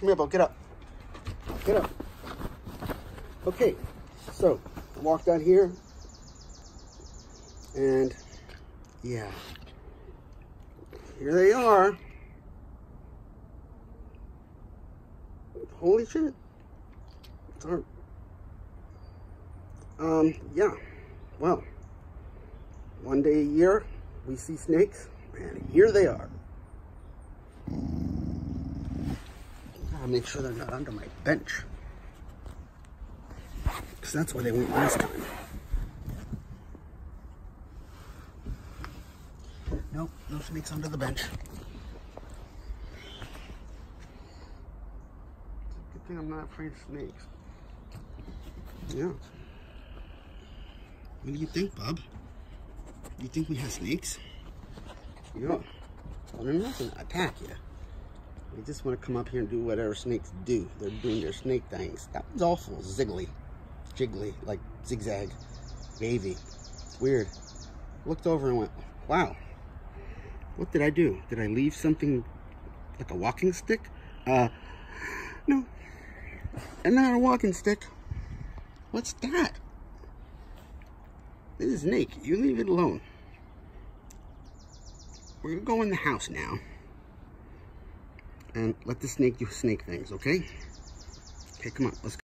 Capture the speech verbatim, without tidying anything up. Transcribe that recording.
Come here, Beau. Get up. Get up. Okay, so I walked out here, and yeah, here they are. Holy shit. Sorry. Um, yeah. Well, one day a year we see snakes, and here they are. Gotta make sure they're not under my bench, because that's where they went last time. Nope, no snakes under the bench. Good thing I'm not afraid of snakes. Yeah. What do you think, Bob? You think we have snakes? Yeah. Well, they're not gonna attack you. They just want to come up here and do whatever snakes do. They're doing their snake things. That one's awful ziggly, jiggly, like zigzag, wavy. It's weird. Looked over and went, wow. What did I do? Did I leave something like a walking stick? Uh, no. And not a walking stick. What's that? This is a snake. You leave it alone. We're gonna go in the house now and let the snake do snake things, okay? Okay, come on, let's go.